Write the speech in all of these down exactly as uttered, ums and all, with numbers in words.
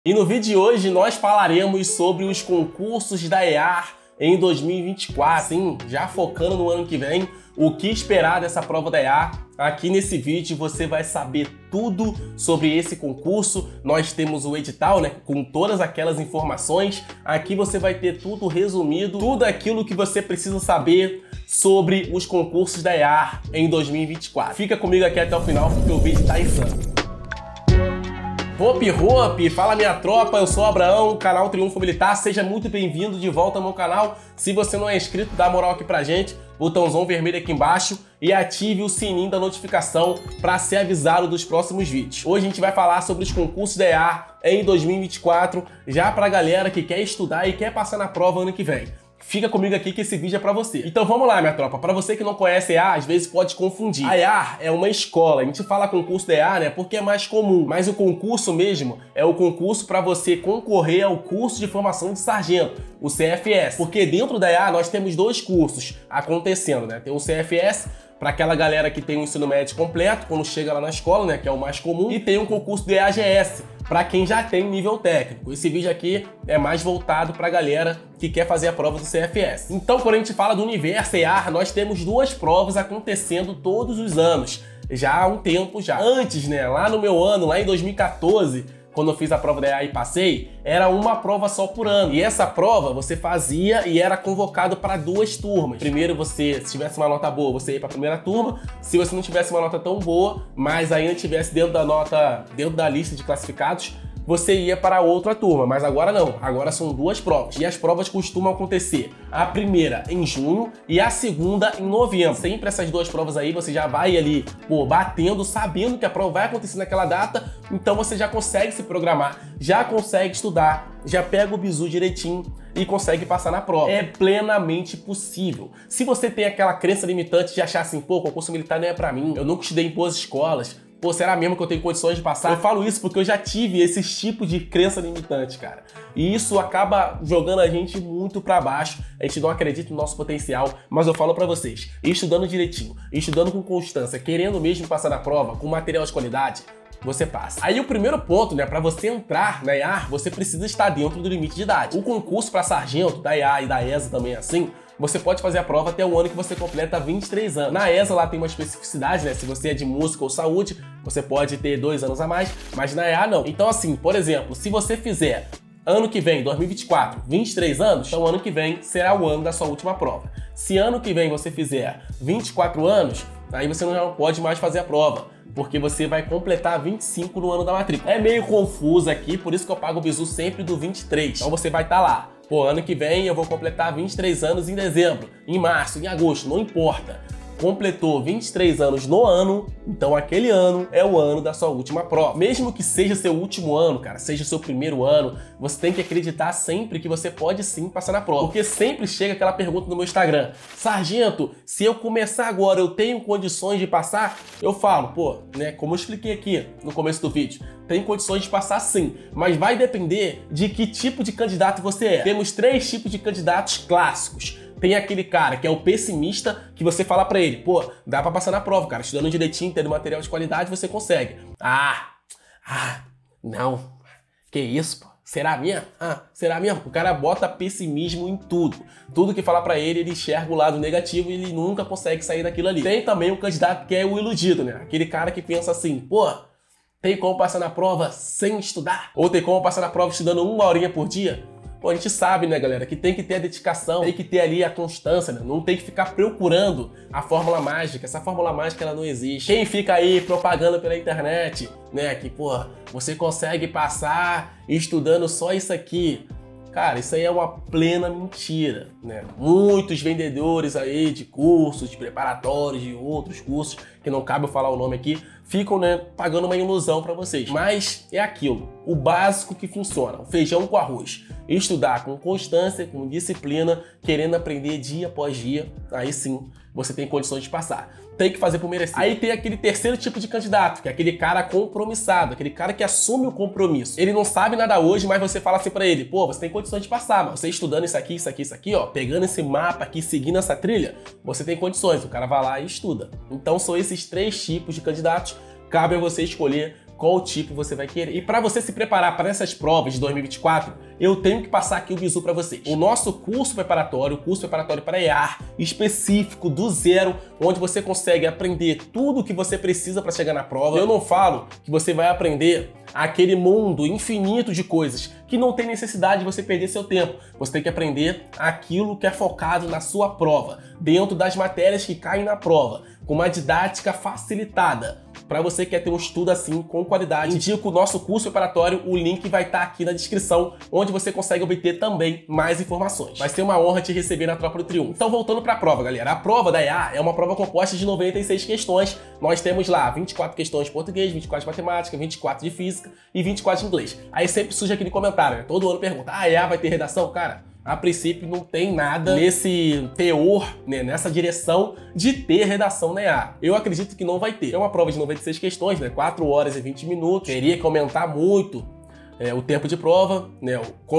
E no vídeo de hoje nós falaremos sobre os concursos da E A R em dois mil e vinte e quatro, sim, já focando no ano que vem, o que esperar dessa prova da E A R. Aqui nesse vídeo você vai saber tudo sobre esse concurso. Nós temos o edital, né, com todas aquelas informações. Aqui você vai ter tudo resumido, tudo aquilo que você precisa saber sobre os concursos da E A R em dois mil e vinte e quatro. Fica comigo aqui até o final porque o vídeo tá insano. Hope, hope, fala minha tropa, eu sou o Abraão, canal Triunfo Militar, seja muito bem-vindo de volta ao meu canal. Se você não é inscrito, dá moral aqui pra gente, botãozão vermelho aqui embaixo e ative o sininho da notificação para ser avisado dos próximos vídeos. Hoje a gente vai falar sobre os concursos da E A R em dois mil e vinte e quatro, já pra galera que quer estudar e quer passar na prova ano que vem. Fica comigo aqui que esse vídeo é pra você. Então vamos lá, minha tropa. Pra você que não conhece a E A R, às vezes pode confundir. A E A R é uma escola. A gente fala concurso da E A R, né, porque é mais comum. Mas o concurso mesmo é o concurso para você concorrer ao curso de formação de sargento, o C F S. Porque dentro da E A R nós temos dois cursos acontecendo, né? Tem o C F S para aquela galera que tem o ensino médio completo, quando chega lá na escola, né, que é o mais comum, e tem um concurso do E A G S, para quem já tem nível técnico. Esse vídeo aqui é mais voltado para a galera que quer fazer a prova do C F S. Então, quando a gente fala do universo E A R, nós temos duas provas acontecendo todos os anos, já há um tempo já. Antes, né, lá no meu ano, lá em dois mil e quatorze, quando eu fiz a prova da E A R e passei, era uma prova só por ano. E essa prova você fazia e era convocado para duas turmas. Primeiro você, se tivesse uma nota boa, você ia para a primeira turma. Se você não tivesse uma nota tão boa, mas ainda tivesse dentro da nota, dentro da lista de classificados, você ia para outra turma, mas agora não, agora são duas provas. E as provas costumam acontecer a primeira em junho e a segunda em novembro. Sempre essas duas provas aí você já vai ali, pô, batendo, sabendo que a prova vai acontecer naquela data, então você já consegue se programar, já consegue estudar, já pega o bizu direitinho e consegue passar na prova. É plenamente possível. Se você tem aquela crença limitante de achar assim, pô, concurso militar não é pra mim, eu nunca estudei em boas escolas, pô, será mesmo que eu tenho condições de passar? Eu falo isso porque eu já tive esses tipos de crença limitante, cara. E isso acaba jogando a gente muito pra baixo, a gente não acredita no nosso potencial, mas eu falo pra vocês, estudando direitinho, estudando com constância, querendo mesmo passar na prova, com material de qualidade, você passa. Aí o primeiro ponto, né, para você entrar na E A R, você precisa estar dentro do limite de idade. O concurso para sargento da E A R e da E S A também é assim, você pode fazer a prova até o ano que você completa vinte e três anos. Na E S A lá tem uma especificidade, né? Se você é de música ou saúde, você pode ter dois anos a mais, mas na E A não. Então assim, por exemplo, se você fizer ano que vem, dois mil e vinte e quatro, vinte e três anos, então ano que vem será o ano da sua última prova. Se ano que vem você fizer vinte e quatro anos, aí você não pode mais fazer a prova, porque você vai completar vinte e cinco no ano da matrícula. É meio confuso aqui, por isso que eu pago o bizu sempre do vinte e três. Então você vai estar lá. Pô, ano que vem eu vou completar vinte e três anos em dezembro, em março, em agosto, não importa. Completou vinte e três anos no ano, então aquele ano é o ano da sua última prova. Mesmo que seja seu último ano, cara, seja seu primeiro ano, você tem que acreditar sempre que você pode sim passar na prova. Porque sempre chega aquela pergunta no meu Instagram: sargento, se eu começar agora, eu tenho condições de passar? Eu falo, pô, né, como eu expliquei aqui no começo do vídeo, tem condições de passar sim, mas vai depender de que tipo de candidato você é. Temos três tipos de candidatos clássicos. Tem aquele cara que é o pessimista, que você fala pra ele, pô, dá pra passar na prova, cara, estudando direitinho, tendo material de qualidade, você consegue. Ah, ah, não, que isso, pô, será mesmo? Ah, será mesmo? O cara bota pessimismo em tudo. Tudo que fala pra ele, ele enxerga o lado negativo e ele nunca consegue sair daquilo ali. Tem também um candidato que é o iludido, né? Aquele cara que pensa assim, pô, tem como passar na prova sem estudar? Ou tem como passar na prova estudando uma horinha por dia? Pô, a gente sabe, né, galera, que tem que ter a dedicação, tem que ter ali a constância, né? Não tem que ficar procurando a fórmula mágica. Essa fórmula mágica, ela não existe. Quem fica aí propagando pela internet, né, que, pô, você consegue passar estudando só isso aqui. Cara, isso aí é uma plena mentira, né? Muitos vendedores aí de cursos, de preparatórios, de outros cursos, que não cabe eu falar o nome aqui, ficam, né, pagando uma ilusão para vocês. Mas é aquilo, o básico que funciona, o feijão com arroz. Estudar com constância, com disciplina, querendo aprender dia após dia, aí sim você tem condições de passar. Tem que fazer por merecer. Aí tem aquele terceiro tipo de candidato, que é aquele cara compromissado, aquele cara que assume o compromisso. Ele não sabe nada hoje, mas você fala assim pra ele, pô, você tem condições de passar, mas você estudando isso aqui, isso aqui, isso aqui, ó, pegando esse mapa aqui, seguindo essa trilha, você tem condições. O cara vai lá e estuda. Então são esses três tipos de candidatos, cabe a você escolher qual tipo você vai querer. E para você se preparar para essas provas de dois mil e vinte e quatro, eu tenho que passar aqui o bizu para vocês. O nosso curso preparatório, o curso preparatório para E A R, específico, do zero, onde você consegue aprender tudo o que você precisa para chegar na prova. Eu não falo que você vai aprender aquele mundo infinito de coisas que não tem necessidade de você perder seu tempo. Você tem que aprender aquilo que é focado na sua prova, dentro das matérias que caem na prova, com uma didática facilitada. Para você que quer ter um estudo assim, com qualidade, indico o nosso curso preparatório, o link vai estar aqui na descrição, onde você consegue obter também mais informações. Vai ser uma honra te receber na Tropa do Triunfo. Então, voltando para a prova, galera. A prova da E A é uma prova composta de noventa e seis questões. Nós temos lá vinte e quatro questões de português, vinte e quatro de matemática, vinte e quatro de física e vinte e quatro de inglês. Aí sempre surge aquele comentário, né? Todo ano pergunta, ah, a E A vai ter redação? Cara, a princípio não tem nada nesse teor, né, nessa direção de ter redação na E A. Eu acredito que não vai ter. É uma prova de noventa e seis questões, né, quatro horas e vinte minutos. Teria que aumentar muito é, o tempo de prova, né?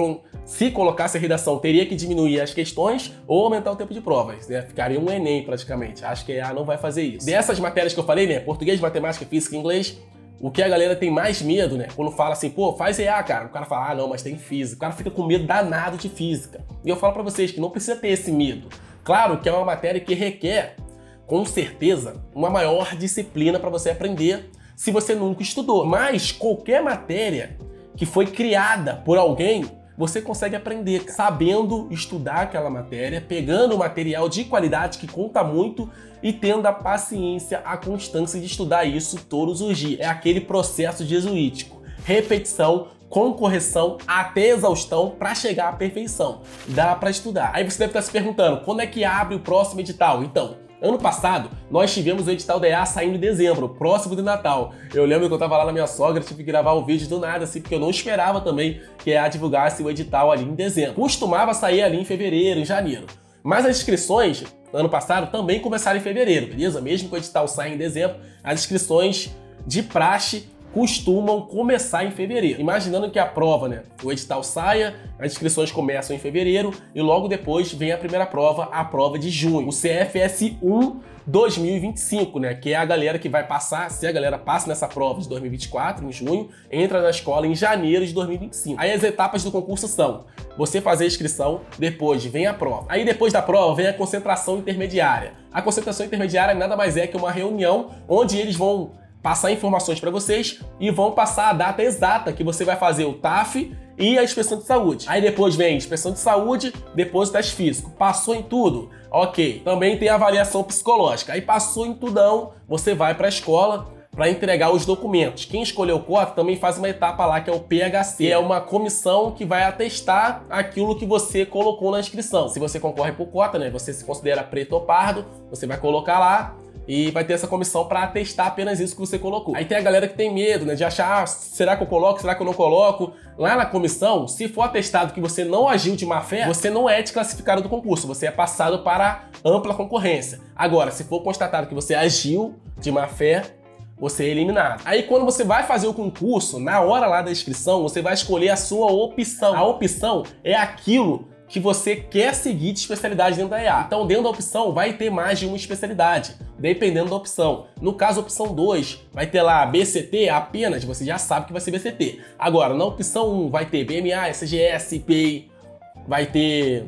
Se colocasse a redação, teria que diminuir as questões ou aumentar o tempo de provas, né? Ficaria um Enem praticamente. Acho que a E A não vai fazer isso. Dessas matérias que eu falei, né, português, matemática, física e inglês, o que a galera tem mais medo, né? Quando fala assim, pô, faz E A, cara. O cara fala, ah, não, mas tem física. O cara fica com medo danado de física. E eu falo pra vocês que não precisa ter esse medo. Claro que é uma matéria que requer, com certeza, uma maior disciplina para você aprender se você nunca estudou. Mas qualquer matéria que foi criada por alguém, você consegue aprender sabendo estudar aquela matéria, pegando material de qualidade que conta muito e tendo a paciência, a constância de estudar isso todos os dias. É aquele processo jesuítico. Repetição, com correção, até exaustão para chegar à perfeição. Dá para estudar. Aí você deve estar se perguntando, quando é que abre o próximo edital? Então, ano passado, nós tivemos o edital da E A saindo em dezembro, próximo do Natal. Eu lembro que eu tava lá na minha sogra, tive que gravar o vídeo do nada, assim, porque eu não esperava também que a E A divulgasse o edital ali em dezembro. Costumava sair ali em fevereiro, em janeiro. Mas as inscrições, ano passado, também começaram em fevereiro, beleza? Mesmo que o edital saia em dezembro, as inscrições de praxe costumam começar em fevereiro. Imaginando que a prova, né, o edital saia, as inscrições começam em fevereiro e logo depois vem a primeira prova, a prova de junho, o C F S um dois mil e vinte e cinco, né, que é a galera que vai passar, se a galera passa nessa prova de dois mil e vinte e quatro, em junho, entra na escola em janeiro de dois mil e vinte e cinco. Aí as etapas do concurso são você fazer a inscrição, depois vem a prova. Aí depois da prova vem a concentração intermediária. A concentração intermediária nada mais é que uma reunião onde eles vão passar informações para vocês e vão passar a data exata que você vai fazer o T A F e a inspeção de saúde. Aí depois vem inspeção de saúde, depois o teste físico. Passou em tudo? Ok. Também tem a avaliação psicológica. Aí passou em tudão, você vai para a escola para entregar os documentos. Quem escolheu cota também faz uma etapa lá que é o P H C. É uma comissão que vai atestar aquilo que você colocou na inscrição. Se você concorre por cota, né, você se considera preto ou pardo, você vai colocar lá e vai ter essa comissão para atestar apenas isso que você colocou. Aí tem a galera que tem medo, né, de achar, ah, será que eu coloco, será que eu não coloco? Lá na comissão, se for atestado que você não agiu de má fé, você não é desclassificado do concurso, você é passado para ampla concorrência. Agora, se for constatado que você agiu de má fé, você é eliminado. Aí quando você vai fazer o concurso, na hora lá da inscrição, você vai escolher a sua opção. A opção é aquilo que você quer seguir de especialidade dentro da E A. Então, dentro da opção, vai ter mais de uma especialidade, dependendo da opção. No caso, a opção dois, vai ter lá B C T apenas, você já sabe que vai ser B C T. Agora, na opção um, vai ter B M A, S G S, I P I, vai ter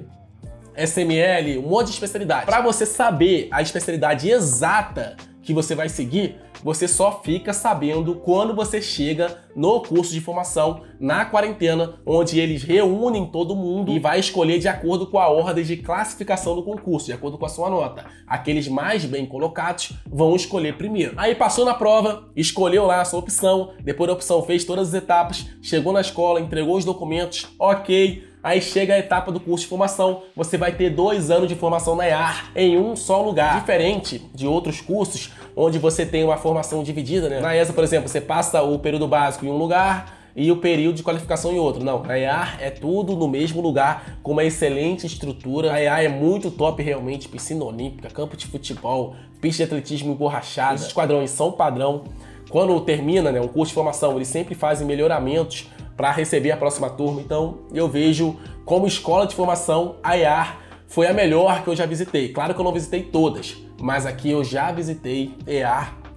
S M L, um monte de especialidade. Para você saber a especialidade exata que você vai seguir, você só fica sabendo quando você chega no curso de formação, na quarentena, onde eles reúnem todo mundo e vai escolher de acordo com a ordem de classificação do concurso, de acordo com a sua nota. Aqueles mais bem colocados vão escolher primeiro. Aí passou na prova, escolheu lá a sua opção, depois da opção fez todas as etapas, chegou na escola, entregou os documentos, ok. Aí chega a etapa do curso de formação, você vai ter dois anos de formação na E A R em um só lugar. Diferente de outros cursos, onde você tem uma formação dividida, né? Na E S A, por exemplo, você passa o período básico em um lugar e o período de qualificação em outro. Não, na E A R é tudo no mesmo lugar, com uma excelente estrutura. A E A R é muito top realmente, piscina olímpica, campo de futebol, pista de atletismo emborrachada. Os esquadrões são padrão. Quando termina, né, um curso de formação, eles sempre fazem melhoramentos para receber a próxima turma. Então eu vejo como escola de formação, a E A R foi a melhor que eu já visitei. Claro que eu não visitei todas, mas aqui eu já visitei E A R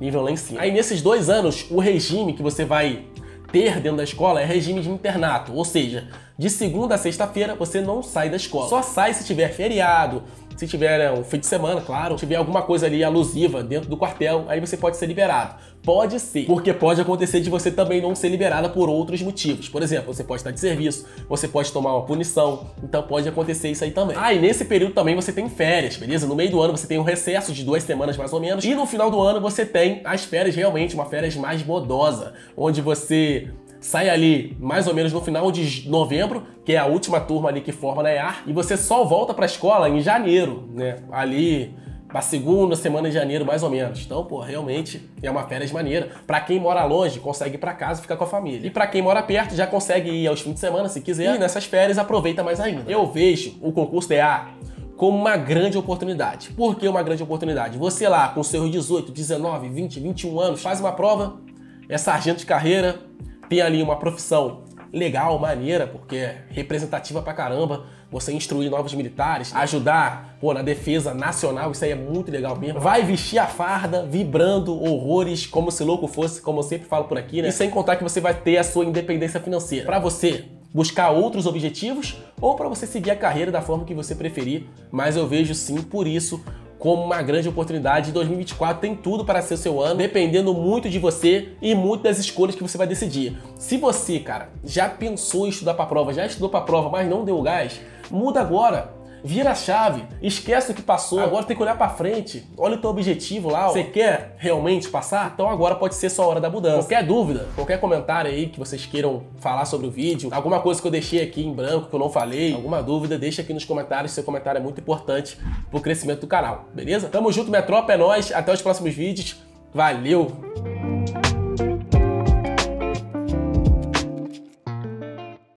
nível lá em cima. Aí nesses dois anos, o regime que você vai ter dentro da escola é regime de internato, ou seja, de segunda a sexta-feira você não sai da escola. Só sai se tiver feriado, se tiver um fim de semana, claro, se tiver alguma coisa ali alusiva dentro do quartel, aí você pode ser liberado. Pode ser, porque pode acontecer de você também não ser liberada por outros motivos. Por exemplo, você pode estar de serviço, você pode tomar uma punição, então pode acontecer isso aí também. Ah, e nesse período também você tem férias, beleza? No meio do ano você tem um recesso de duas semanas mais ou menos, e no final do ano você tem as férias realmente, uma férias mais modosa, onde você sai ali mais ou menos no final de novembro, que é a última turma ali que forma na E A R, e você só volta pra escola em janeiro, né? Ali pra segunda semana de janeiro, mais ou menos. Então, pô, realmente é uma férias maneira. Pra quem mora longe, consegue ir pra casa e ficar com a família. E pra quem mora perto, já consegue ir aos fins de semana, se quiser. E nessas férias, aproveita mais ainda. Eu vejo o concurso da E A R como uma grande oportunidade. Por que uma grande oportunidade? Você lá, com seus dezoito, dezenove, vinte, vinte e um anos, faz uma prova, é sargento de carreira, tem ali uma profissão legal, maneira, porque é representativa pra caramba, você instruir novos militares, ajudar, pô, na defesa nacional, isso aí é muito legal mesmo. Vai vestir a farda, vibrando horrores, como se louco fosse, como eu sempre falo por aqui, né? E sem contar que você vai ter a sua independência financeira. Pra você buscar outros objetivos ou pra você seguir a carreira da forma que você preferir, mas eu vejo sim, por isso, como uma grande oportunidade. dois mil e vinte e quatro tem tudo para ser o seu ano, dependendo muito de você e muito das escolhas que você vai decidir. Se você, cara, já pensou em estudar para a prova, já estudou para a prova, mas não deu gás, muda agora. Vira a chave, esquece o que passou, agora tem que olhar pra frente, olha o teu objetivo lá, ó. Você quer realmente passar? Então agora pode ser sua hora da mudança. Qualquer dúvida, qualquer comentário aí que vocês queiram falar sobre o vídeo, alguma coisa que eu deixei aqui em branco que eu não falei, alguma dúvida, deixa aqui nos comentários, seu comentário é muito importante pro crescimento do canal, beleza? Tamo junto, minha tropa, é nóis, até os próximos vídeos, valeu!